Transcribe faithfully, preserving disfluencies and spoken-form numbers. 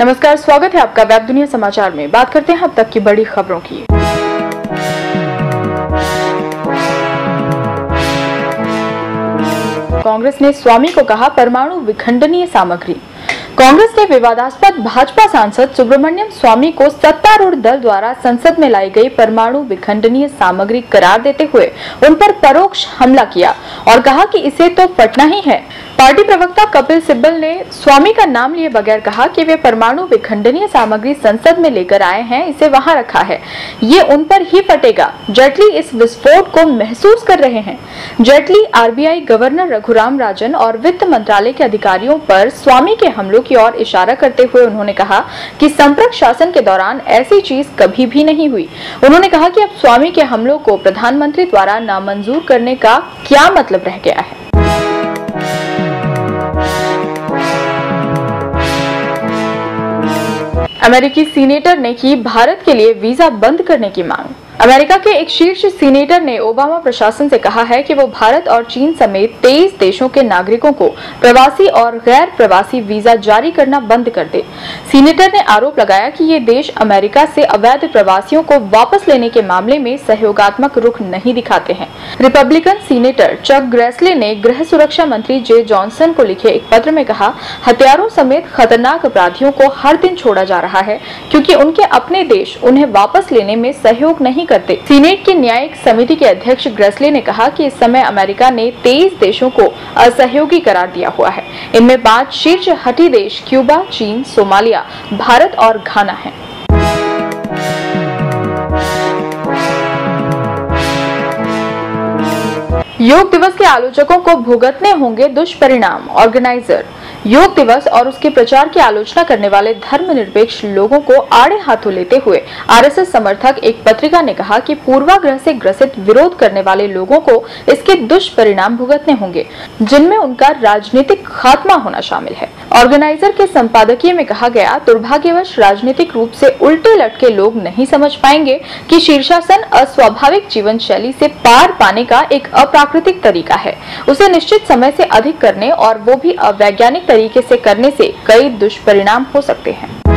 नमस्कार, स्वागत है आपका वेब दुनिया समाचार में। बात करते हैं अब तक की बड़ी खबरों की। कांग्रेस ने स्वामी को कहा परमाणु विखंडनीय सामग्री। कांग्रेस ने विवादास्पद भाजपा सांसद सुब्रमण्यम स्वामी को सत्तारूढ़ दल द्वारा संसद में लाई गई परमाणु विखंडनीय सामग्री करार देते हुए उन पर परोक्ष हमला किया और कहा कि इसे तो फटना ही है। पार्टी प्रवक्ता कपिल सिब्बल ने स्वामी का नाम लिए बगैर कहा कि वे परमाणु विखंडनीय सामग्री संसद में लेकर आए हैं, इसे वहां रखा है, ये उन पर ही फटेगा। जेटली इस विस्फोट को महसूस कर रहे हैं। जेटली, आरबीआई गवर्नर रघुराम राजन और वित्त मंत्रालय के अधिकारियों पर स्वामी के हमलों की ओर इशारा करते हुए उन्होंने कहा कि संप्रक शासन के दौरान ऐसी चीज कभी भी नहीं हुई। उन्होंने कहा कि अब स्वामी के हमलों को प्रधानमंत्री द्वारा नामंजूर करने का क्या मतलब रह गया है। अमेरिकी सीनेटर ने की भारत के लिए वीजा बंद करने की मांग। अमेरिका के एक शीर्ष सीनेटर ने ओबामा प्रशासन से कहा है कि वो भारत और चीन समेत तेईस देशों के नागरिकों को प्रवासी और गैर प्रवासी वीजा जारी करना बंद कर दे। सीनेटर ने आरोप लगाया कि ये देश अमेरिका से अवैध प्रवासियों को वापस लेने के मामले में सहयोगात्मक रुख नहीं दिखाते हैं। रिपब्लिकन सीनेटर चक ग्रेसले ने गृह सुरक्षा मंत्री जे जॉनसन को लिखे एक पत्र में कहा, हथियारों समेत खतरनाक अपराधियों को हर दिन छोड़ा जा रहा है क्योंकि उनके अपने देश उन्हें वापस लेने में सहयोग नहीं करते। सीनेट की न्यायिक समिति के अध्यक्ष ग्रेसले ने कहा कि इस समय अमेरिका ने तेईस देशों को असहयोगी करार दिया हुआ है। इनमें पांच शीर्ष हठी देश क्यूबा, चीन, सोमालिया, भारत और घाना हैं। योग दिवस के आलोचकों को भुगतने होंगे दुष्परिणाम। ऑर्गेनाइजर योग दिवस और उसके प्रचार की आलोचना करने वाले धर्मनिरपेक्ष लोगों को आड़े हाथों लेते हुए आरएसएस समर्थक एक पत्रिका ने कहा कि पूर्वाग्रह से ग्रसित विरोध करने वाले लोगों को इसके दुष्परिणाम भुगतने होंगे, जिनमें उनका राजनीतिक खात्मा होना शामिल है। ऑर्गेनाइजर के संपादकीय में कहा गया, दुर्भाग्यवश राजनीतिक रूप से उल्टे लटके लोग नहीं समझ पाएंगे कि शीर्षासन अस्वाभाविक जीवन शैली से पार पाने का एक अप्राकृतिक तरीका है। उसे निश्चित समय से अधिक करने और वो भी अवैज्ञानिक तरीके से करने से कई दुष्परिणाम हो सकते हैं।